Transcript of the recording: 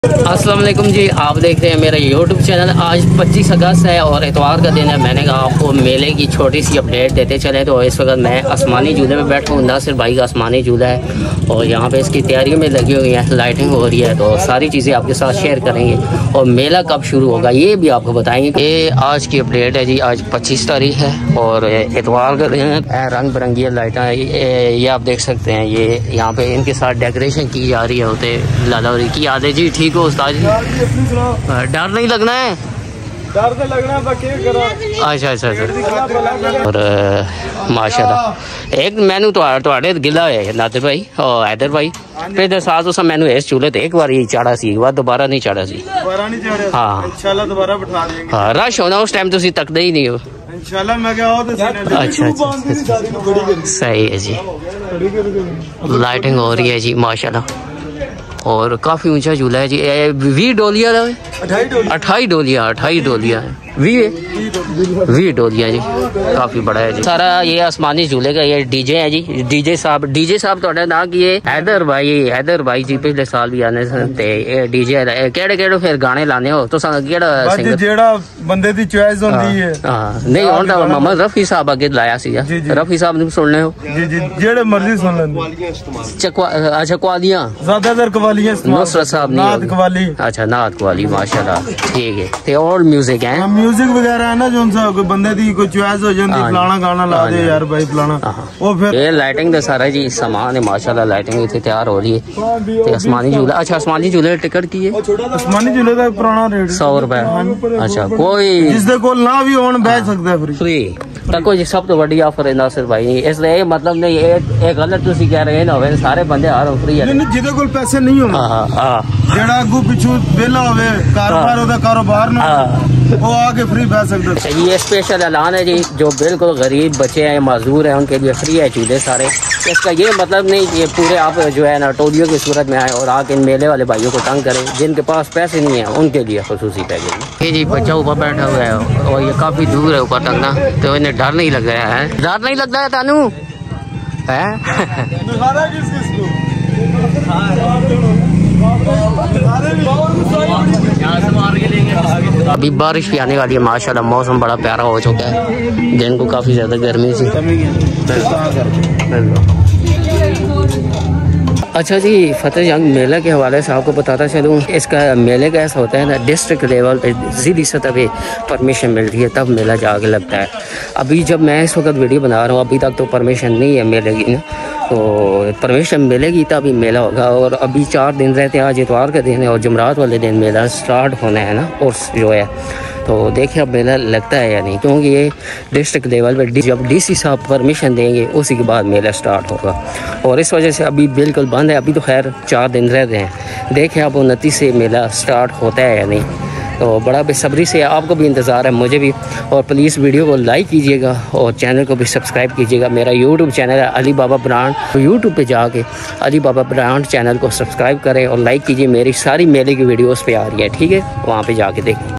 अस्सलाम वालेकुम जी, आप देख रहे हैं मेरा यूट्यूब चैनल। आज 25 अगस्त है और इतवार का दिन है। मैंने कहा आपको मेले की छोटी सी अपडेट देते चले। तो इस वक्त मैं आसमानी झूले में बैठा हूँ। नासिर भाई का आसमानी झूला है और यहाँ पे इसकी तैयारियों में लगी हुई है, लाइटिंग हो रही है। तो सारी चीज़ें आपके साथ शेयर करेंगे और मेला कब शुरू होगा ये भी आपको बताएंगे। ये आज की अपडेट है जी। आज 25 तारीख है और इतवार का दिन है। रंग बिरंगी लाइटें ये आप देख सकते हैं। ये यहाँ पे इनके साथ डेकोरेशन की जा रही है। होते लालौरी की याद है जी। ठीक हो उस्ताद जी? डर नहीं लगना है? डर तो लगना है। अच्छा। और माशाल्लाह एक मैनू तो गिला है नादिर भाई और हैदर भाई। पिछले साल तो मैनू इस चूल्हे एक बार ही चढ़ा सी, बार दोबारा नहीं चढ़ा सी। हाँ इंशाल्लाह दोबारा बिठा देंगे। हाँ, रश होना उस टाइम तुम तकते ही नहीं हो। इंशाल्लाह मैं क्या हो तो अच्छा। सही है जी। लाइटिंग हो रही है जी माशाल्लाह और काफी ऊंचा झूला है जी। 20 डोलिया 28 डोलिया है। 20 डोलिया जी, काफी बड़ा है जी। सारा ये आसमानी झूले का ये डीजे है जी। डीजे साहब तो ना कि ये हैदर भाई जी पिछले साल भी आने थे। डीजे केड़े फिर गाने लाने हो तो केड़ा सिंगर जेड़ा बंदे दी चॉइस होंदी है। हां नहीं हुन ता मोहम्मद रफी साहब अगे लाया सी। रफी साहब ने सुनने हो जी जेड़े मर्जी सुन लेंगे। अच्छा कवालियां ज्यादातर कवालियां नुसरत साहब नात कवाली। अच्छा नात कवाली माशाल्लाह ठीक है। ते और म्यूजिक है म्यूजिक वगैरह है ना जो कोई बंदे दी कोई चॉइस हो जाती फलाना गाना ला दे यार भाई फलाना वो फिर ये लाइटिंग दे सारा जी सामान है माशाल्लाह। लाइटिंग इतनी तैयार हो रही है। ते आसमानी झूला अच्छा आसमानी झूले टिकट की है? आसमानी झूले का पुराना रेट 100 रुपए। अच्छा कोई जिसदे कोल ना भी होन बैठ सकदा है फ्री तको जी। सब तो बड़ी ऑफर है नासिर भाई। इसलिए मतलब नहीं ये गलत तुसी कह रहे ना होवे सारे बंदे हर फ्री है। जिदे कोल पैसे नहीं होन जेड़ा अगू पिछू वेला होवे कारोबार ओदा कारोबार ना वो आके फ्री बैठ सकता है। ये स्पेशल ऐलान है जी। जो बिल्कुल गरीब बच्चे हैं माजूर हैं उनके लिए फ्री है झूले सारे। इसका ये मतलब नहीं कि पूरे आप जो है ना टोलियों की सूरत में आए और आके इन मेले वाले भाइयों को तंग करें। जिनके पास पैसे नहीं है उनके लिए खसूसी पैकेज। ये जी बच्चा ऊपर बैठा हुआ है और ये काफी दूर है ऊपर तक ना। तो इन्हें डर नहीं लग रहा है? डर नहीं लगता है तानू है? अभी बारिश भी आने वाली है माशाल्लाह। मौसम बड़ा प्यारा हो चुका है। दिन को काफी ज्यादा गर्मी थी। अच्छा जी, फतेह जंग मेला के हवाले से आपको बताता चलूँ। इसका मेले का ऐसा होता है ना, डिस्ट्रिक्ट लेवल पे ज़िली सतह पे परमिशन मिलती है तब मेला जाके लगता है। अभी जब मैं इस वक्त वीडियो बना रहा हूँ अभी तक तो परमिशन नहीं है मेले की ना। तो परमिशन मिलेगी तभी मेला होगा। और अभी 4 दिन रहते हैं। आज इतवार का दिन है और जुमरात वाले दिन मेला स्टार्ट होना है ना। और जो है तो देखिए अब मेला लगता है या नहीं, क्योंकि ये डिस्ट्रिक्ट लेवल पर जब डीसी साहब परमिशन देंगे उसी के बाद मेला स्टार्ट होगा। और इस वजह से अभी बिल्कुल बंद है। अभी तो खैर 4 दिन रहते हैं। देखें अब 29 से मेला स्टार्ट होता है या नहीं। तो बड़ा बेसब्री से आपको भी इंतज़ार है, मुझे भी। और प्लीज़ वीडियो को लाइक कीजिएगा और चैनल को भी सब्सक्राइब कीजिएगा। मेरा यूट्यूब चैनल है अली बाबा ब्रांड। तो यूट्यूब पे जाके अली बाबा ब्रांड चैनल को सब्सक्राइब करें और लाइक कीजिए। मेरी सारी मेले की वीडियोस पे आ रही है, ठीक है? वहाँ पे जाके देखें।